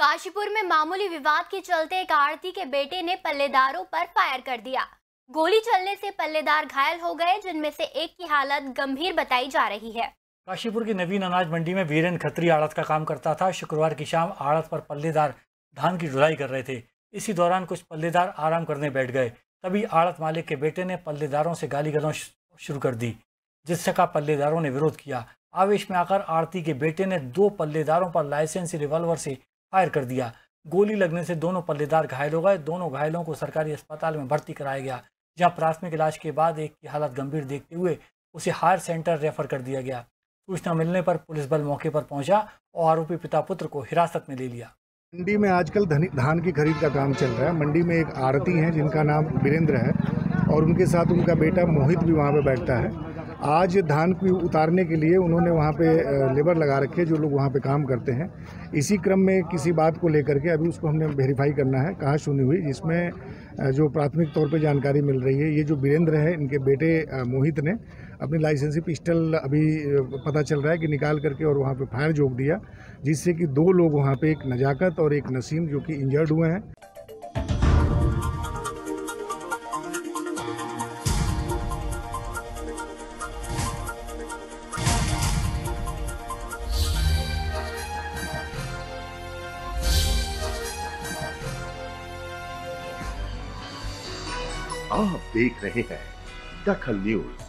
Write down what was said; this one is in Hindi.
काशीपुर में मामूली विवाद के चलते एक आढ़ती के बेटे ने पल्लेदारों पर फायर कर दिया। गोली चलने से पल्लेदार घायल हो गए, जिनमें से एक की हालत गंभीर बताई जा रही है। काशीपुर की नवीन अनाज मंडी में वीरेन खत्री आड़त का काम करता था। शुक्रवार की शाम आड़त पर पल्लेदार धान की ढुलाई कर रहे थे। इसी दौरान कुछ पल्लेदार आराम करने बैठ गए। तभी आड़त मालिक के बेटे ने पल्लेदारों से गाली गलौज शुरू कर दी, जिससे का पल्लेदारों ने विरोध किया। आवेश में आकर आड़ती के बेटे ने 2 पल्लेदारों पर लाइसेंसी रिवॉल्वर से फायर कर दिया। गोली लगने से दोनों पल्लेदार घायल हो गए। दोनों घायलों को सरकारी अस्पताल में भर्ती कराया गया, जहां प्राथमिक इलाज के बाद एक की हालत गंभीर देखते हुए उसे हायर सेंटर रेफर कर दिया गया। सूचना मिलने पर पुलिस बल मौके पर पहुंचा और आरोपी पिता पुत्र को हिरासत में ले लिया। मंडी में आजकल धान की खरीद का काम चल रहा है। मंडी में एक आढ़ती हैं जिनका नाम वीरेंद्र है और उनके साथ उनका बेटा मोहित भी वहाँ पे बैठता है। आज धान को उतारने के लिए उन्होंने वहाँ पे लेबर लगा रखे, जो लोग वहाँ पे काम करते हैं। इसी क्रम में किसी बात को लेकर के अभी उसको हमने वेरीफाई करना है कहाँ सुनी हुई, जिसमें जो प्राथमिक तौर पे जानकारी मिल रही है, ये जो वीरेंद्र है इनके बेटे मोहित ने अपनी लाइसेंसी पिस्टल अभी पता चल रहा है कि निकाल करके और वहाँ पे फायर जोक दिया, जिससे कि 2 लोग वहाँ पे, एक नजाकत और एक नसीम, जो कि इंजर्ड हुए हैं। आप देख रहे हैं दखल न्यूज।